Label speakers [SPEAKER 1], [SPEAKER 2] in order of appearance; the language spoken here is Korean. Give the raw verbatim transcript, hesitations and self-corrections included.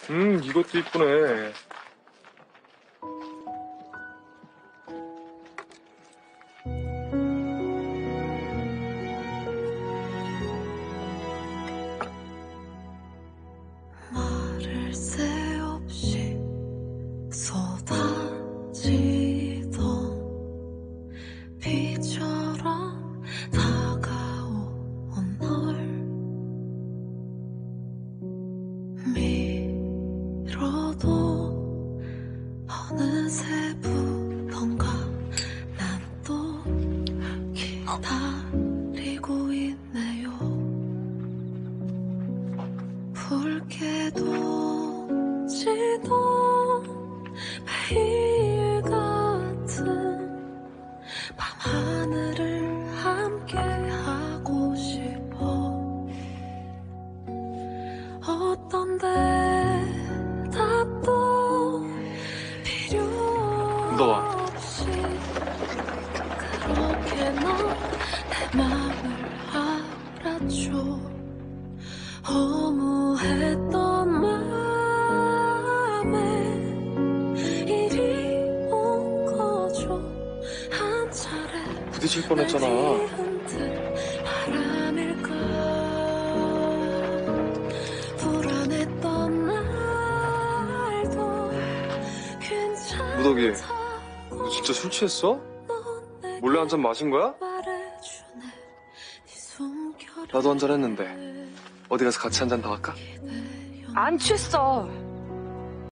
[SPEAKER 1] 음, 이것도 이쁘네.
[SPEAKER 2] 말을 새 없이 쏟아지던 비처럼 다가온 널 밀어도 어느새 부던가 난 또 기다리고 있네요. 붉게도 지던 매일 같은 밤하늘을 함께 하고 싶어. 어떤 대답도 필요 없이 그렇게 넌 내 맘을 알아줘. 허무했던 맘에 이리 온 거죠. 한 차례
[SPEAKER 1] 부딪힐 뻔했잖아.
[SPEAKER 2] 바람일까. 불안했던 날도 괜찮다고.
[SPEAKER 1] 무덕이, 너 진짜 술 취했어? 몰래 한 잔 마신 거야? 나도 한 잔 했는데 어디 가서 같이 한 잔 더 할까?
[SPEAKER 3] 안 취했어.